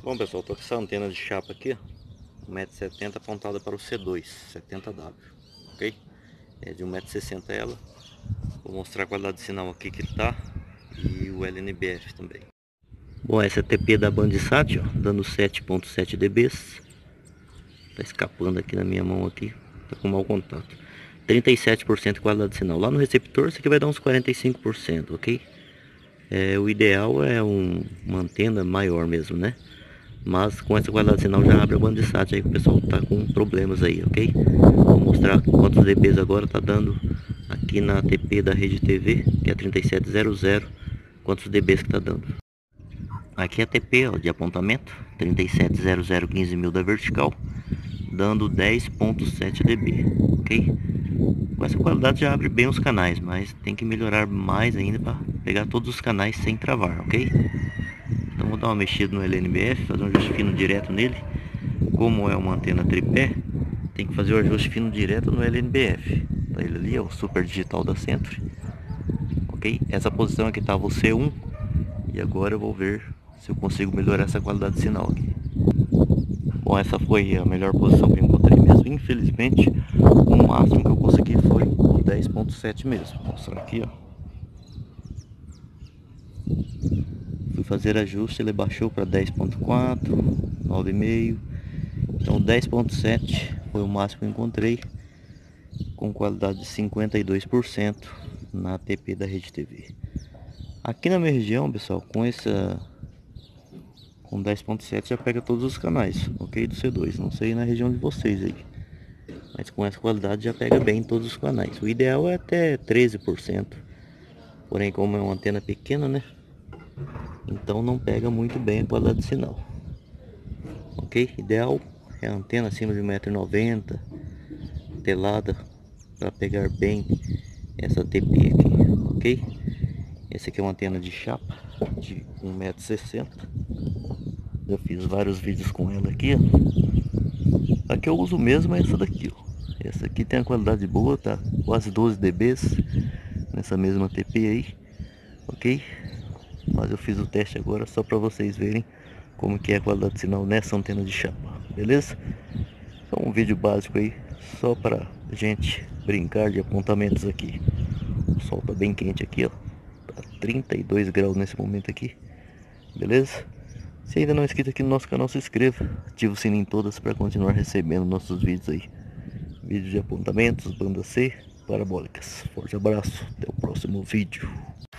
Bom pessoal, tô com essa antena de chapa aqui, 1,70 m apontada para o C2, 70W, ok? É de 1,60 m ela. Vou mostrar a qualidade de sinal aqui que ele tá e o LNBF também. Bom, essa é a TP da Bandisat, ó, dando 7.7 dB. Tá escapando aqui na minha mão aqui, tá com mau contato. 37% de qualidade de sinal. Lá no receptor isso aqui vai dar uns 45%, ok? O ideal é uma antena maior mesmo, né? Mas com essa qualidade de sinal já abre a Bandisat aí que o pessoal tá com problemas aí, ok? Vou mostrar quantos dBs agora tá dando aqui na ATP da Rede TV, que é 3700, quantos dBs que tá dando. Aqui é a ATP, ó, de apontamento, 3700 15.000 da vertical, dando 10.7 dB, ok? Com essa qualidade já abre bem os canais, mas tem que melhorar mais ainda para pegar todos os canais sem travar, ok? Então vou dar uma mexida no LNBF, fazer um ajuste fino direto nele. Como é uma antena tripé, tem que fazer o ajuste fino direto no LNBF. Tá ele ali, é o Super Digital da Century. Ok? Essa posição aqui estava o C1. E agora eu vou ver se eu consigo melhorar essa qualidade de sinal aqui. Bom, essa foi a melhor posição que eu encontrei mesmo. Infelizmente, o máximo que eu consegui foi o 10.7 mesmo. Vou mostrar aqui, ó. Fui fazer ajuste, ele baixou para 10.4, 9,5. Então 10.7 foi o máximo que eu encontrei, com qualidade de 52% na ATP da Rede TV. Aqui na minha região, pessoal, com 10.7 já pega todos os canais, ok? Do C2, não sei na região de vocês aí, mas com essa qualidade já pega bem todos os canais. O ideal é até 13%, porém como é uma antena pequena, né? Então não pega muito bem a qualidade de sinal, ok? Ideal é a antena acima de 1,90 m, telada, para pegar bem essa TP aqui, ok? Esse aqui é uma antena de chapa de 1,60 m. Já fiz vários vídeos com ela aqui, ó. A que eu uso mesmo é essa daqui, ó. Essa aqui tem a qualidade boa, tá? Quase 12 dBs nessa mesma TP aí, ok? Mas eu fiz o teste agora só para vocês verem como que é a qualidade de sinal nessa antena de chapa, beleza? Então um vídeo básico aí, só para gente brincar de apontamentos aqui. O sol tá bem quente aqui, ó. Tá 32 graus nesse momento aqui, beleza? Se ainda não é inscrito aqui no nosso canal, se inscreva, ativa o sininho em todas para continuar recebendo nossos vídeos aí. Vídeos de apontamentos, banda C, parabólicas. Forte abraço, até o próximo vídeo.